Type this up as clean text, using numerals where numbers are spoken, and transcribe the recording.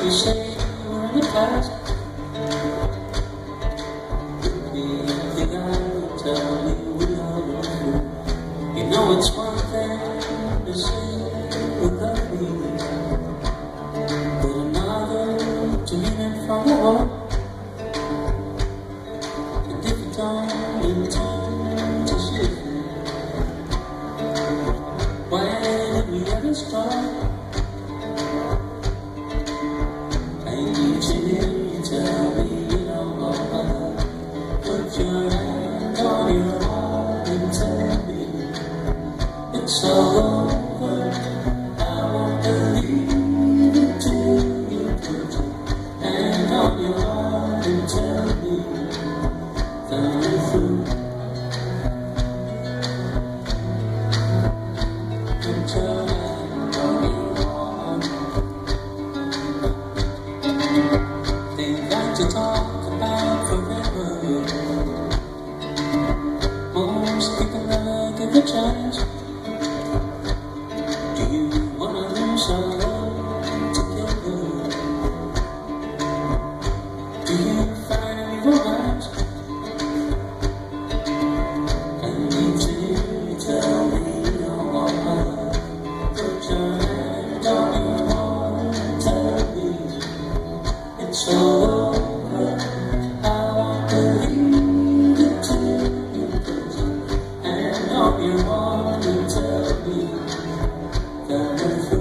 You say we're in the past. Anything I will tell you we are wrong. You know it's one thing to say without me, but another to mean it from the heart. And if you don't intend to shift, why did we ever start? I need to hear you tell me you don't know. Put your hand on your heart and tell me it's all over. I won't believe it till you put your hand on your heart and tell me that you're through. Put your hand on your heart. They like to talk about forever. Most people never give a chance. Do you wanna lose our love together? Do you find any romance? I need to hear you tell me you don't want my love. Put your hand on your heart and tell me it's all over. I won't believe it till you put your hand on your heart and tell me that